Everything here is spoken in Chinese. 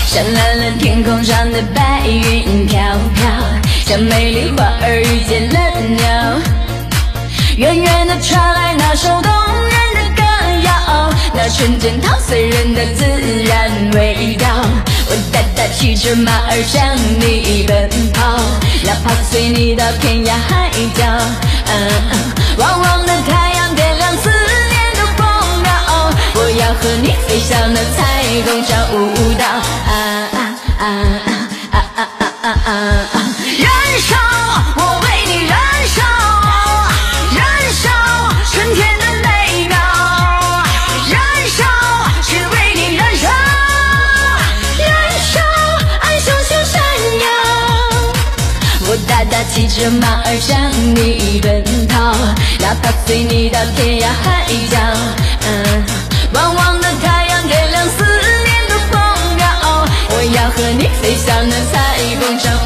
闪蓝了天空上的白云飘飘，像美丽花儿遇见了鸟。远远地传来那首动人的歌谣，那纯真陶醉人的自然味道。我大大骑着马儿向你奔跑，哪怕随你到天涯海角。汪汪的太阳点亮思念的丰饶，我要和你飞向那彩虹上舞蹈。燃烧，我为你燃烧，燃烧春天的美妙，燃烧只为你燃烧，燃烧爱熊熊闪耀。我大大骑着马儿向你奔跑，哪怕随你到天涯海角。汪汪的太阳点亮思念的丰饶，我要和你飞向那彩虹上